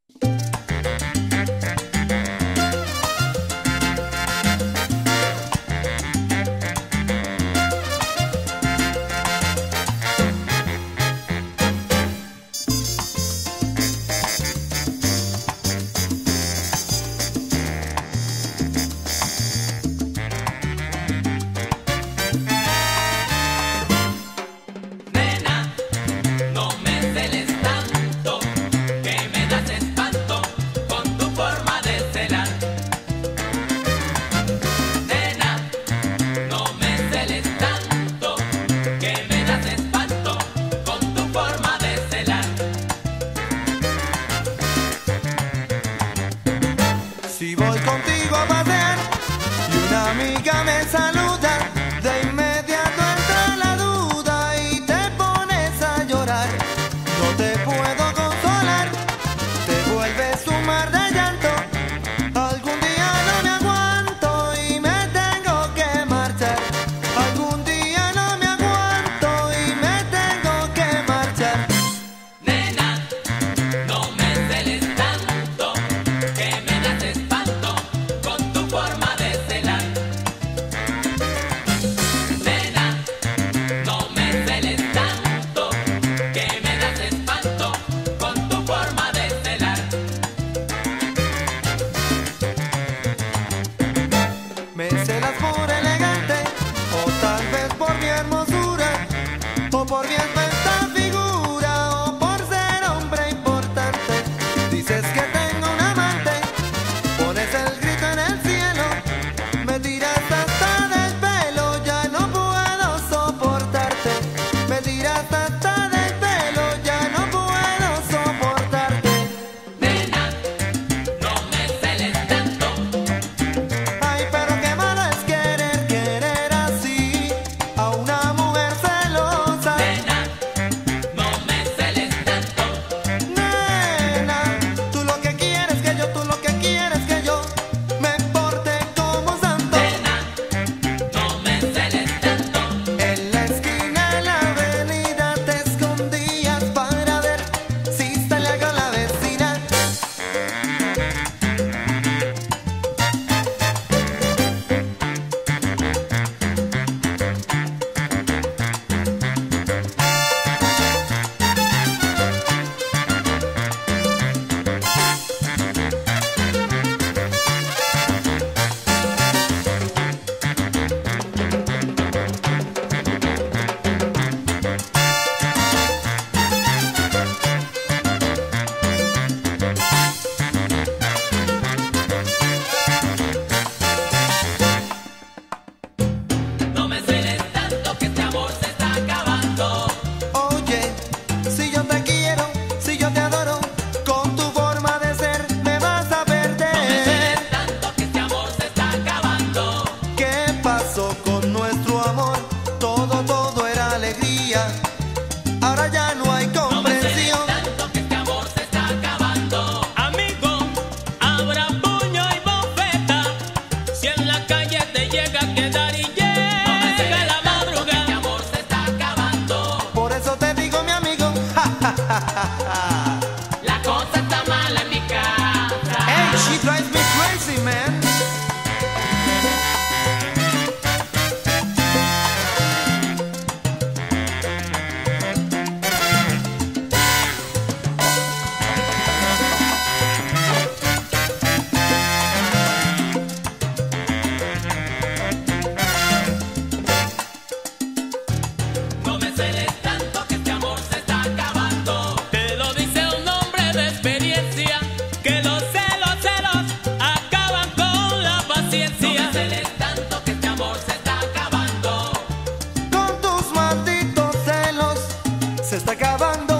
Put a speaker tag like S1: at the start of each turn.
S1: Si voy contigo a pasear y una amiga me saluda, de inmediato entra la duda y te pones a llorar. No te puedo consolar, te vuelves un mar de llanto. Algún día no me aguanto y me tengo que marchar. Algún día no me aguanto y me tengo que marchar.
S2: Nena, no me celes tanto, que me das espanto con tu forma de celar. Nena, no me celes tanto, que me das espanto con tu forma de celar.
S1: Me celas por elegante, o tal vez por mi hermosura, o por mi esbelta figura, o por ser hombre importante. Dices que tengo un amante, pones el grito en el cielo, me tiras hasta del pelo, ya no puedo soportarte. Me tiras hasta del pelo, ya no puedo soportarte.
S2: Nena, no me celes tanto,
S1: Ay, pero qué malo es querer así a una mujer celosa.
S2: nena, no me celes tanto,
S1: Nena, tú lo que quieres que yo, tú lo que quieres que yo me porte como santo.
S2: nena, no me celes tanto.
S1: En la esquina de la avenida te escondías para ver si salía con la vecina.
S2: No me celes tanto, que este amor se está acabando.
S1: Oye, si yo te quiero, si yo te adoro, con tu forma de ser me vas a
S2: No me
S1: perder.
S2: celes tanto, que este amor se está acabando.
S1: ¿Qué pasó con nuestro amor? Todo era alegría. Ahora ya no hay
S2: No me celes
S1: comprensión.
S2: tanto, que este amor se está acabando.
S3: Amigo, abra puño y bofeta. Si en la calle te llega a quedar y
S2: No me
S3: llega
S2: celes
S3: la
S2: tanto, que este
S3: madrugada.
S2: amor se está acabando.
S1: Por eso te digo, mi amigo,
S2: La cosa está mala en mi casa.
S1: hey, she drives me crazy, man.
S2: No me celes tanto, que este amor se está acabando.
S3: Te lo dice un hombre de experiencia, que los celos acaban con la
S2: No me
S3: paciencia.
S2: celes tanto, que este amor se está acabando.
S1: Con tus malditos celos se está acabando